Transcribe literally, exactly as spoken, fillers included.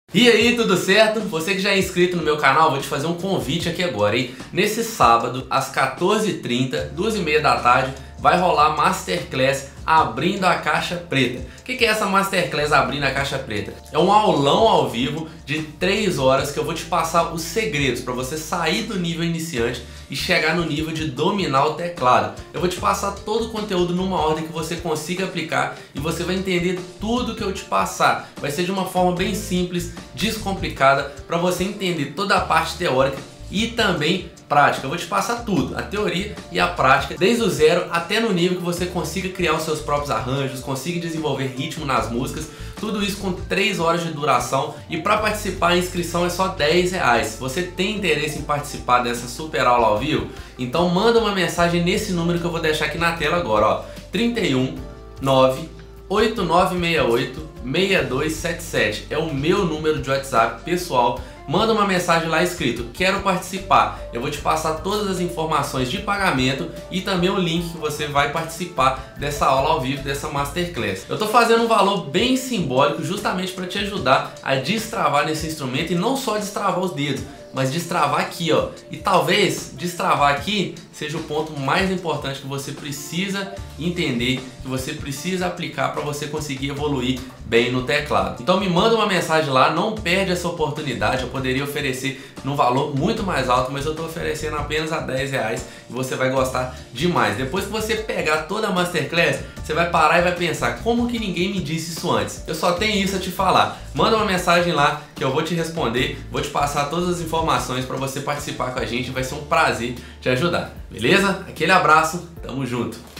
E aí, tudo certo? Você que já é inscrito no meu canal, vou te fazer um convite aqui agora, hein? Nesse sábado, às quatorze e trinta, duas e meia da tarde, vai rolar Masterclass Abrindo a Caixa Preta. O que é essa Masterclass Abrindo a Caixa Preta? É um aulão ao vivo de três horas que eu vou te passar os segredos para você sair do nível iniciante e chegar no nível de dominar o teclado. Eu vou te passar todo o conteúdo numa ordem que você consiga aplicar e você vai entender tudo que eu te passar. Vai ser de uma forma bem simples, descomplicada, para você entender toda a parte teórica e também prática. Eu vou te passar tudo, a teoria e a prática, desde o zero até no nível que você consiga criar os seus próprios arranjos, consiga desenvolver ritmo nas músicas, tudo isso com três horas de duração. E para participar a inscrição é só dez reais. Você tem interesse em participar dessa super aula ao vivo? Então manda uma mensagem nesse número que eu vou deixar aqui na tela agora, ó, trinta e um, nove, oito nove seis oito, seis dois sete sete. É o meu número de WhatsApp pessoal. Manda uma mensagem lá escrito "Quero participar". Eu vou te passar todas as informações de pagamento e também o link que você vai participar dessa aula ao vivo, dessa Masterclass. Eu tô fazendo um valor bem simbólico justamente para te ajudar a destravar nesse instrumento, e não só destravar os dedos, mas destravar aqui, ó. E talvez destravar aqui seja o ponto mais importante que você precisa entender, que você precisa aplicar para você conseguir evoluir bem no teclado. Então me manda uma mensagem lá, não perde essa oportunidade. Eu poderia oferecer num valor muito mais alto, mas eu estou oferecendo apenas a dez reais e você vai gostar demais. Depois que você pegar toda a Masterclass, você vai parar e vai pensar: como que ninguém me disse isso antes? Eu só tenho isso a te falar. Manda uma mensagem lá que eu vou te responder, vou te passar todas as informações para você participar com a gente. Vai ser um prazer te ajudar, beleza? Aquele abraço, tamo junto!